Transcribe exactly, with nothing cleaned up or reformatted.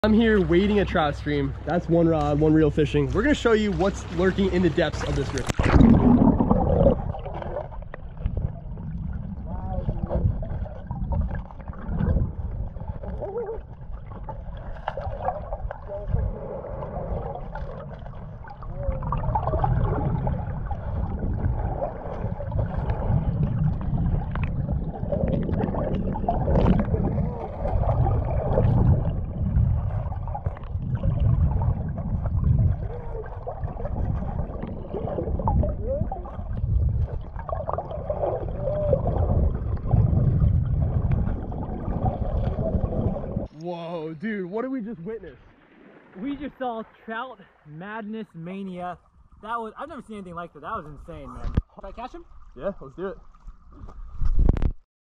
I'm here wading a trout stream. That's one rod, one reel fishing. We're gonna show you what's lurking in the depths of this river. Whoa, dude, what did we just witness? We just saw trout madness mania. That was, I've never seen anything like that. That was insane, man. Should I catch him? Yeah, let's do it.